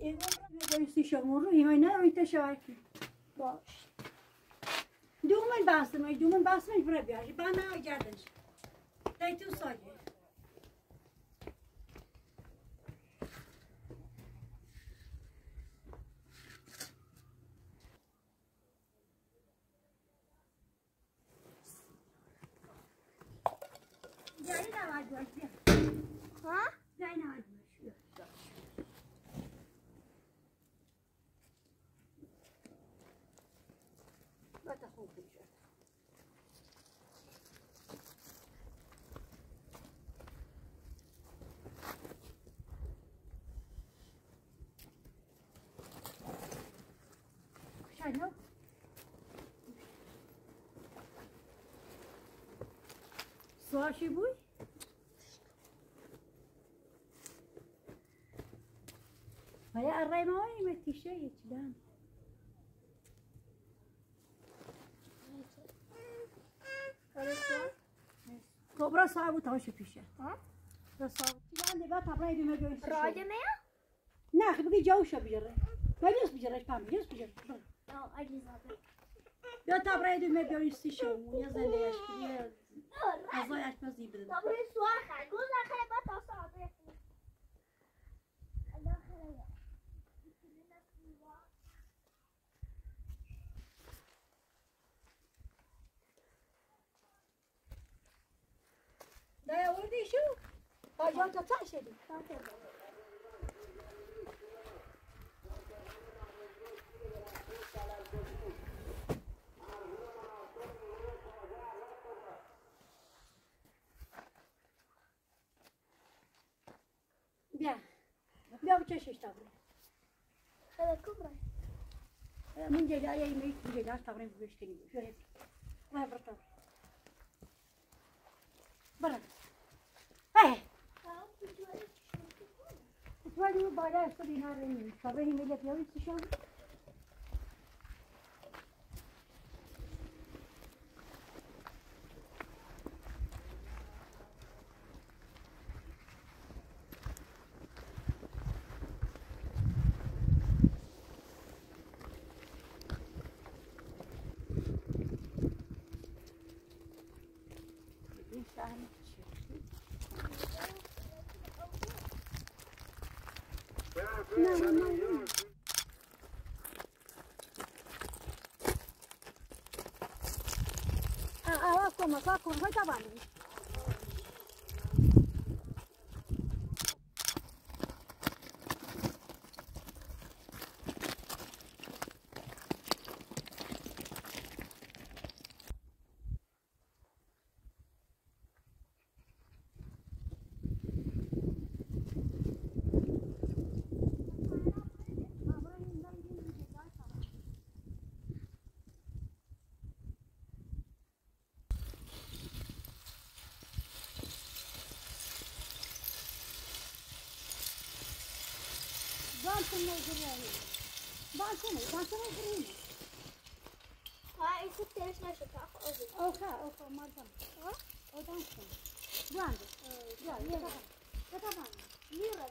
بایستی شما رو ایمای نه روی تشاکی باش دومن باسمش برای بیاری با نه گردش دای تو سایه جایی نماد باشی ها؟ جایی نماد باشی بطه خوب بشه شنو سواشی بوی هيا الرأي ما هو يمتي شيء كذا كبرى صعب وتعيش فيشه ها صعب كذا عندي بقى تبرأي دي ما جوي راجع ميا ناخذ بقي جوشة بيجري ما يجلس بيجري كم يجلس بيجري أجلس هذا يا تبرأي دي ما جوي استيشو يا زليش يا أزايش بزي بدل تبرأي سواخ قول آخر بقى تصعب لا يا ولدي شو باجون تطعش دي بیا بچشش تابره هذا كبرى من جداري يميت من جدار تابرين بيشتري شو هيك ما برطب برا هاي تواجه بالا استدي نارين تابرين يميت يوم يستشون Como vai trabalhar? Balkon green. هاي ست ايش نشوف اوكا ما دام او دانسون براند يا طبعا ليرة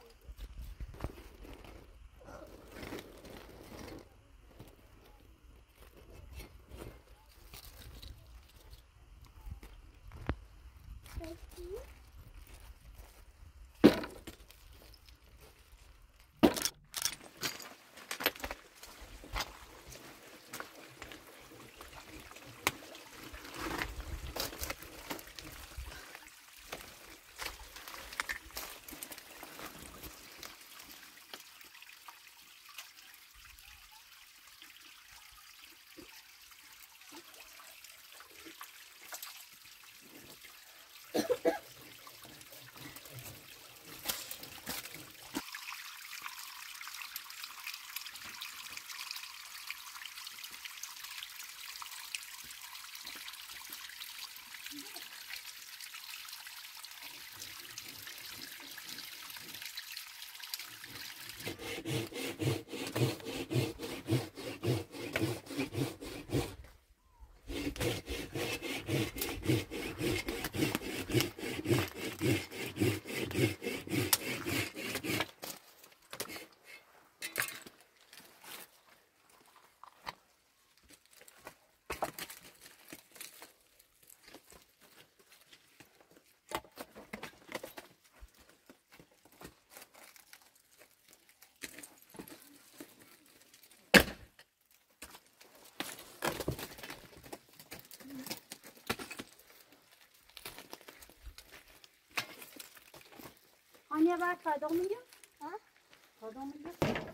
یه وقت فدا میگم ها؟ فدا میگم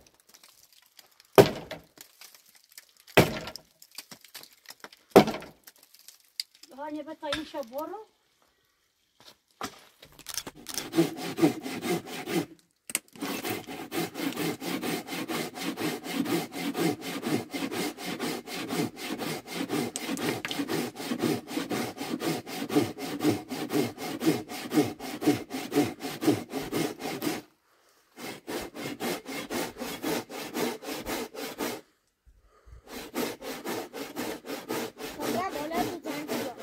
هانی به تا این شب برو باید بالا تو جنگ رو.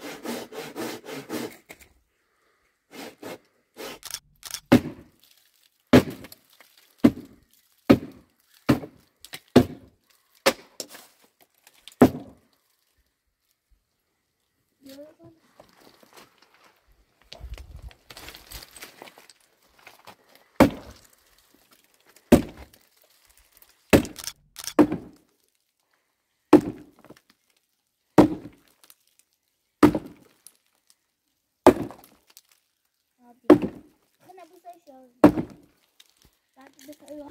خلنا بس ايش بعد بس ايوه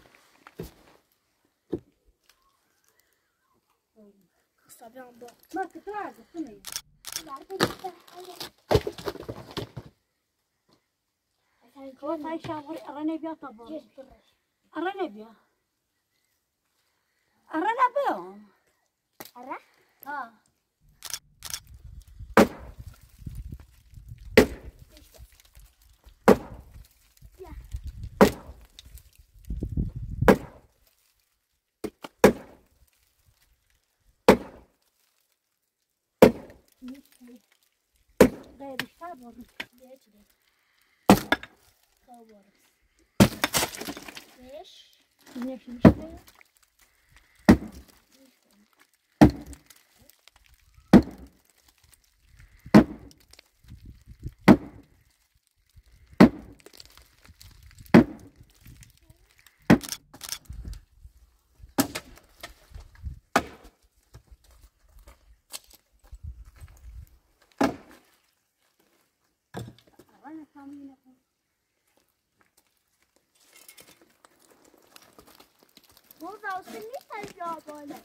صابي عم بق ما تكرار السنة بعرف بس خلاص هاي شابري أراني بيا طبعا أراني بيا أرى ها غير الشابر ليش ليه كورس ليش ليش مشكلة أنا كاملة مو راوسني تجربة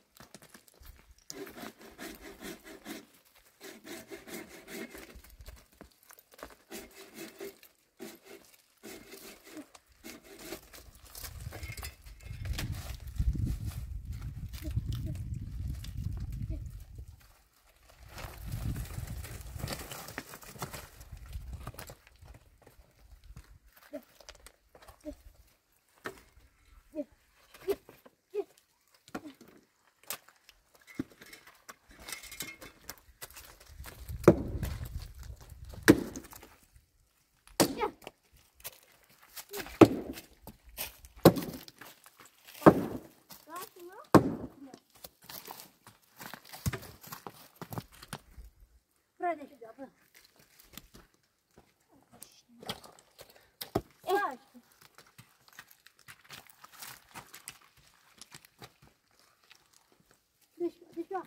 برادة شو جابه ليش واقف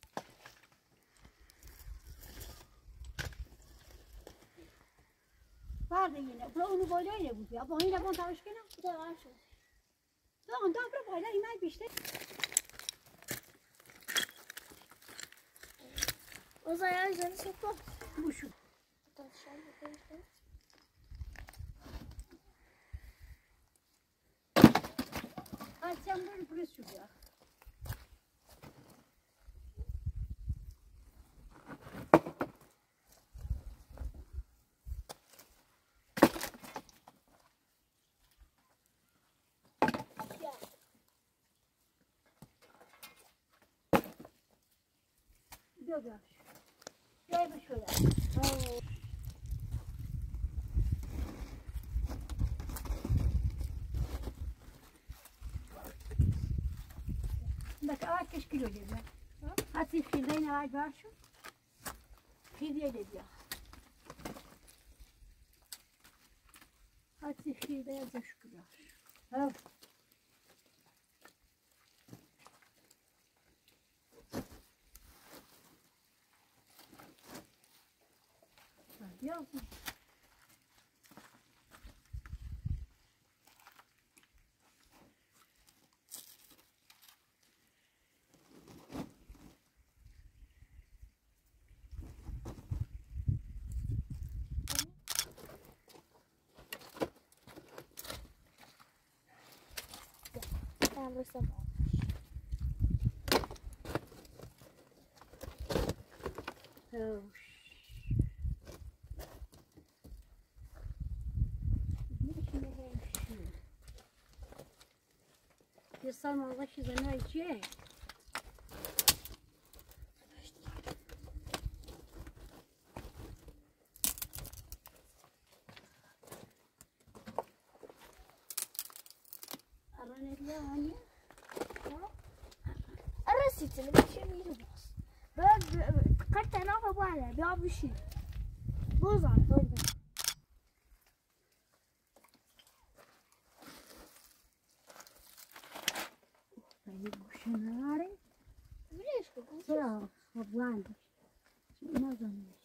بعد ينا برونو بالای بود یا با این لبان تاش کنم تمام شد اون دام رو بالا اینا بیشتر وزايا زين سوكو بوشو تشان بكيش آسیام برو پرس شو بیا بیا بیا جای بشوره بس آج کش کیلو دیگه هستی خیلی نه آج باشو خیلی دیگه هستی خیلی از شکر بیا هم رسم یه سال موقع چیزنه چیه؟ رسيت بمشي باص قد انا فبالا بيا بشي بوزع طيب شناري ليش كنت لا وبلاندش ما ظنيت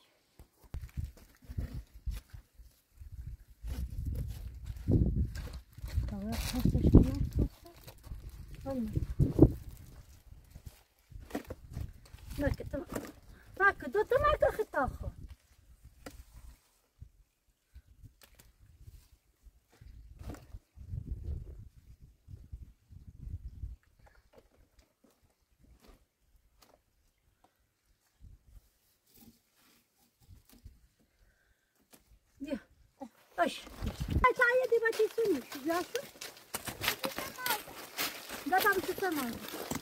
طبعا خاصة شنو ما كنت ما كنت أخذ يا ايش تعالي دي بتي سوني شو جاسو ده طعم شو سماه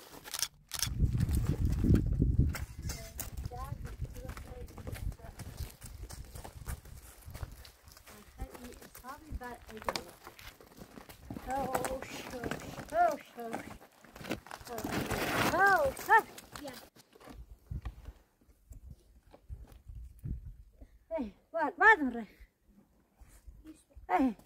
بعد مرة ايه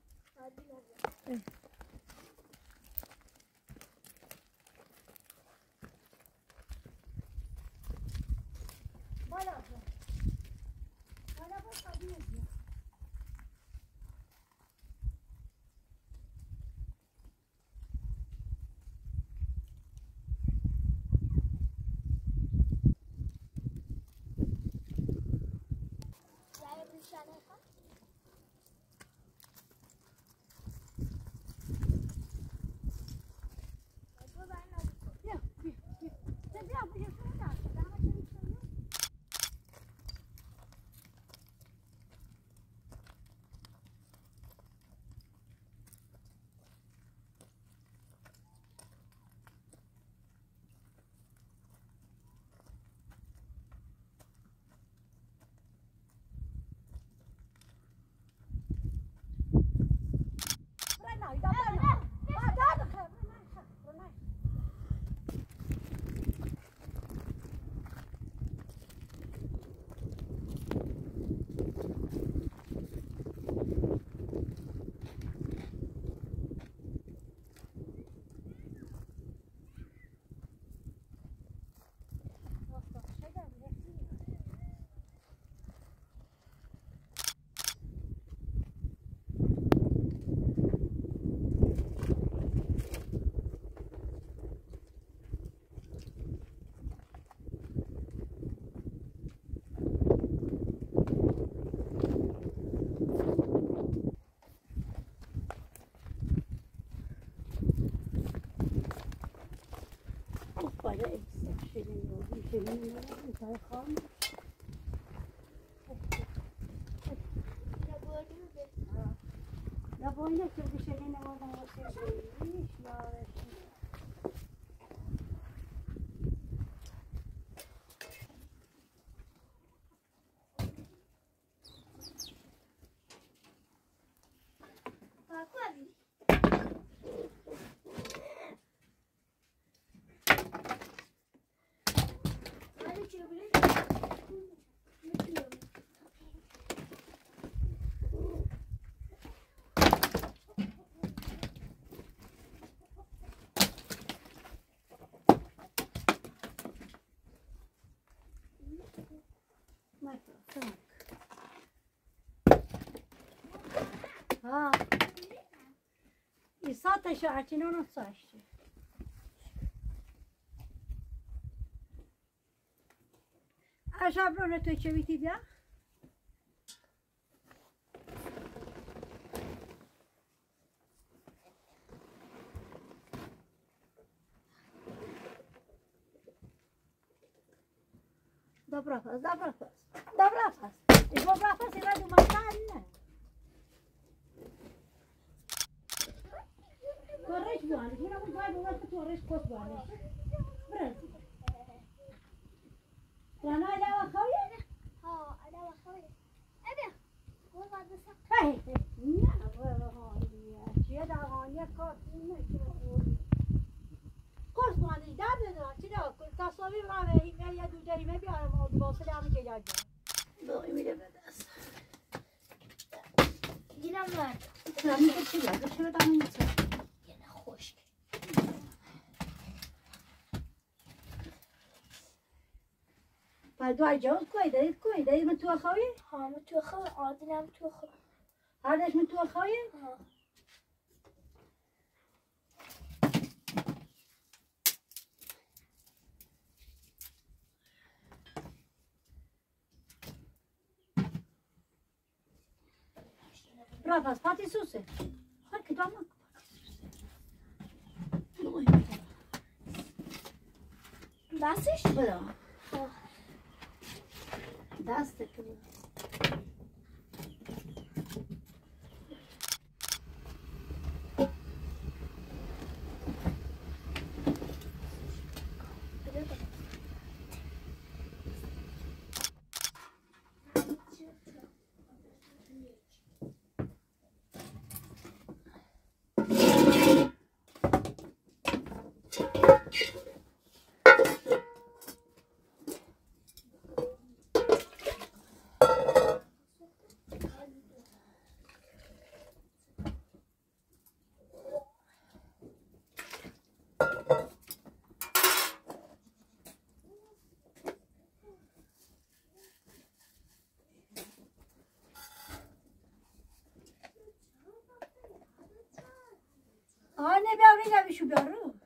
لا بقول لك شوفي شغلنا والله ايش يا ها يساطة شاعتين ونصاشتي أشابرون تو چويتي بيا Dobra faz. Eu vou pra fazer lá de uma carne. Torres boanas, mira muito vai boas para torres cos boanas. Branco. Já não é a خويا؟ ها انا واخويا ابي والله بس هاي لا چیه دعوانیه کار کس مانی داد چرا تصاویر را به یه دو جریمه بیارم و واسه هم که یاد باقی میره به دست گیرم ورد میگه چی یاد چه بدم این چه یعنی خشک دو جوز کوی دارید من تو خواهی؟ ها من تو خواهی عادلم تو خواهی هردش من تو خواهی؟ ها برا پس پاتی سوسه هر کدام دستش؟ برا دست کنی ne بیاری نمیشو بیارو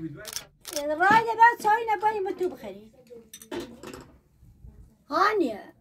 رای بعد چای نبایی تو بخری هانیه